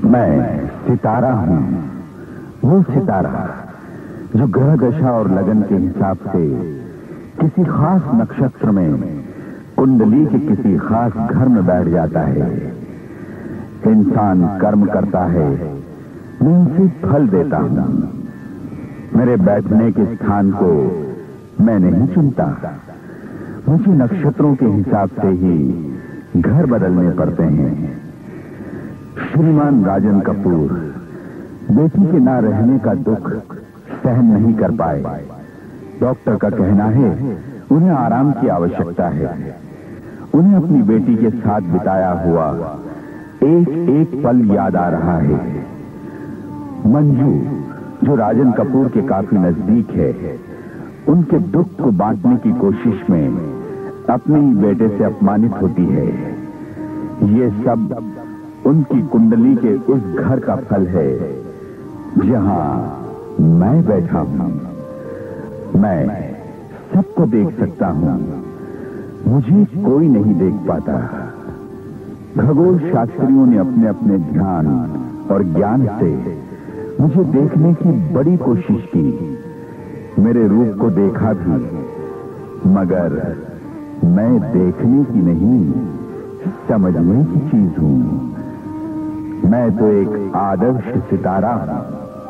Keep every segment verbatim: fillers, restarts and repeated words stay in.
मैं सितारा हूँ, वो सितारा जो ग्रह दशा और लगन के हिसाब से किसी खास नक्षत्र में कुंडली के किसी खास घर में बैठ जाता है। इंसान कर्म करता है, मैं उसे फल देता हूँ। मेरे बैठने के स्थान को मैं नहीं चुनता, मुझे नक्षत्रों के हिसाब से ही घर बदलने पड़ते हैं। श्रीमान राजन कपूर बेटी के ना रहने का दुख सहन नहीं कर पाए। डॉक्टर का कहना है उन्हें आराम की आवश्यकता है। उन्हें अपनी बेटी के साथ बिताया हुआ एक एक पल याद आ रहा है। मंजू जो राजन कपूर के काफी नजदीक है, उनके दुख को बांटने की कोशिश में अपने ही बेटे से अपमानित होती है। ये सब उनकी कुंडली के उस घर का फल है जहां मैं बैठा हूं। मैं सबको देख सकता हूं, मुझे कोई नहीं देख पाता। खगोल शास्त्रियों ने अपने अपने ध्यान और ज्ञान से मुझे देखने की बड़ी कोशिश की। मेरे रूप को देखा भी, मगर मैं देखने की नहीं, समझने की चीज हूं। मैं तो एक आदर्श सितारा हूं।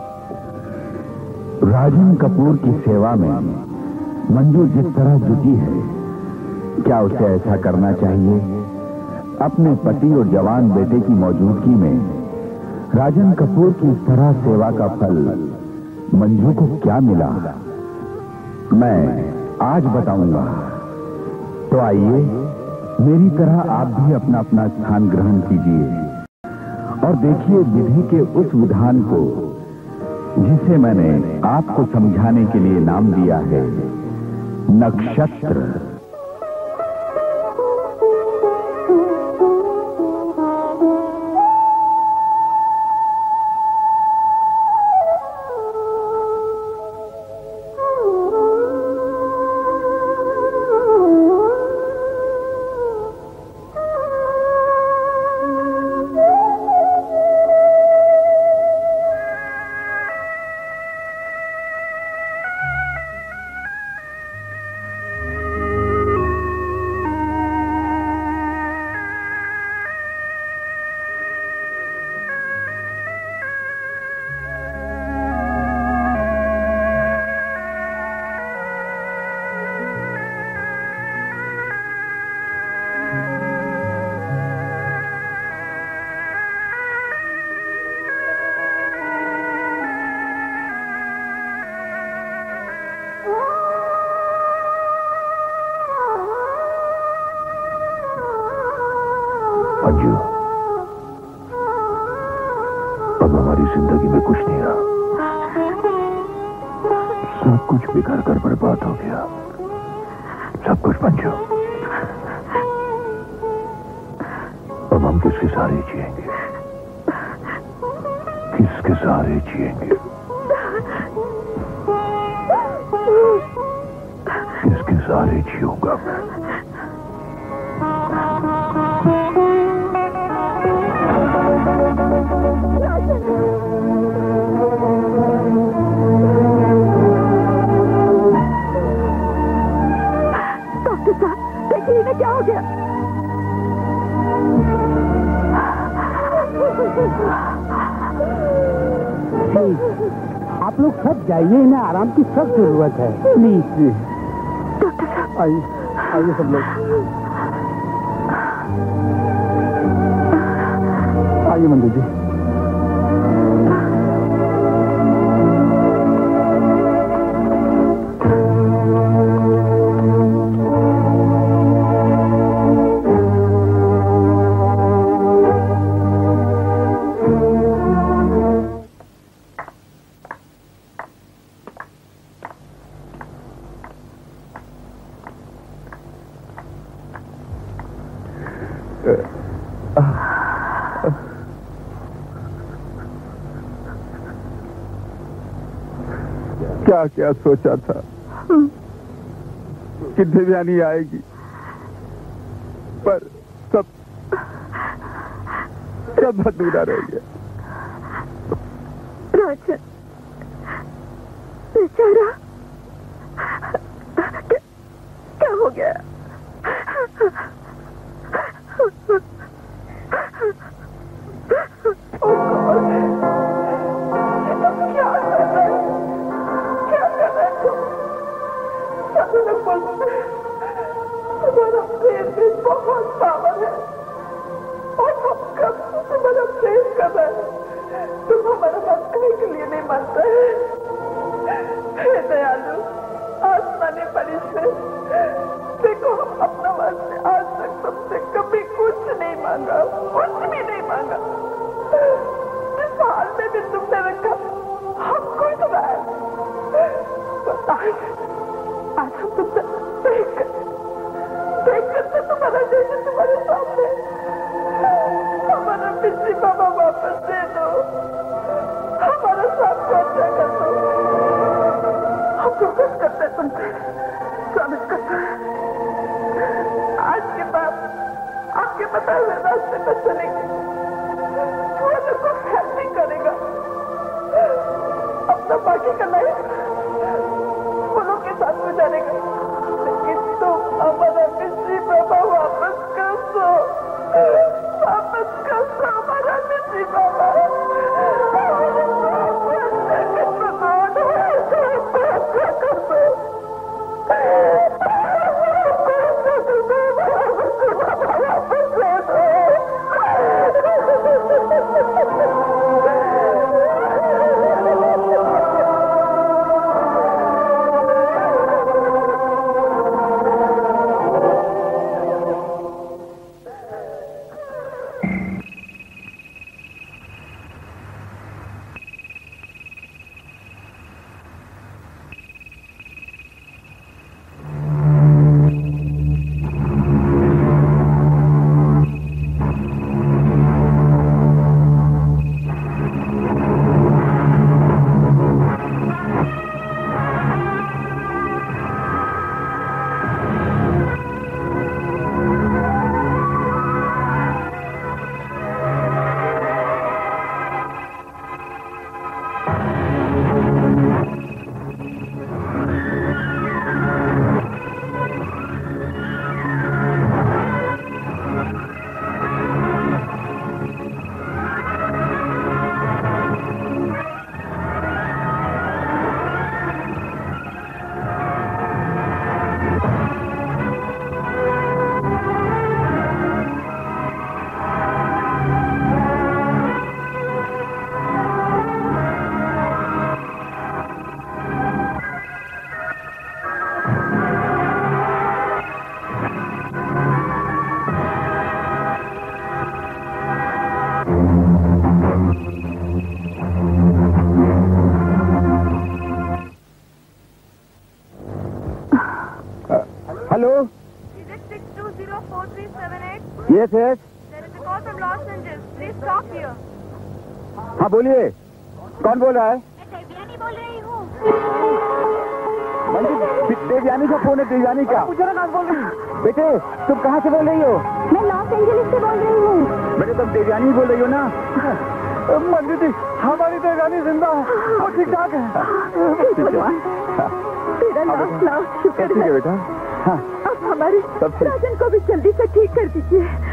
राजन कपूर की सेवा में मंजू जिस तरह जुटी है, क्या उसे ऐसा करना चाहिए? अपने पति और जवान बेटे की मौजूदगी में राजन कपूर की इस तरह सेवा का फल मंजू को क्या मिला, मैं आज बताऊंगा। तो आइए, मेरी तरह आप भी अपना अपना स्थान ग्रहण कीजिए और देखिए विधि के उस विधान को जिसे मैंने आपको समझाने के लिए नाम दिया है नक्षत्र। मंजू, अब हमारी जिंदगी में कुछ नहीं रहा। सब कुछ बिखर कर बर्बाद हो गया, सब कुछ। मंजू, अब हम किसके सहारे जिएंगे? किसके सहारे जिएंगे? किसके सहारे जिऊंगा मैं? क्या हो गया? आप लोग सब जाइए, इन्हें आराम की सब जरूरत है। प्लीज डॉक्टर साहब, आइए आइए सब लोग आइए। मंजू जी, क्या क्या सोचा था कि देवयानी आएगी, पर सब सब अधूरा रह गया। राजन बेचारा, क्या, क्या हो गया? तुम्हारा प्रेम में बहुत पावर है और हम कब से तुम्हारा प्रेम कर रहे हैं, तुम हमारा बात कहीं के लिए नहीं मानते हैं। हे दयालु आसमानी परिश्रम, देखो हम अपना वास्ते आज तक तुमसे कभी कुछ नहीं मांगा, कुछ भी नहीं मांगा। इस हाल में भी तुमने रखा, हम खुश रहे। आज आज हम तुमसे देख कर देख कर तो तुम्हारा जैसे तुम्हारे सामने, हमारा पिछली बाबा वापस दे दो, हमारा साथ अच्छा कर दो। हम प्रॉमिस करते तुमसे, प्रॉमिस करते आज के बाद आपके बताए हुए रास्ते पर चलेंगे। वो लोग को हेल्प नहीं करेगा, अपना बाकी का लाइफ वो लोग के साथ गुजारेगा। लेकिन तुम हमारा पिछली बाबा वापस कर दो, वापस कर दो हमारा पिछली बाबा। हेलो, यस यस, हाँ बोलिए, कौन बोल रहा है? देवयानी बोल रही हूँ। देवयानी का फोन है, देवयानी का। मुझे ना बोल रही। बेटे तुम कहाँ से बोल रही हो? मैं लॉस एंजलिस से बोल रही हूँ। बेटे तुम देवयानी बोल रही हो ना? मंदिर जी, हमारी देवयानी जिंदा है, वो ठीक ठाक है। तेरा लाख लाख शुक्र है बेटा। हाँ, अब हमारे राजन को भी जल्दी से ठीक कर दीजिए।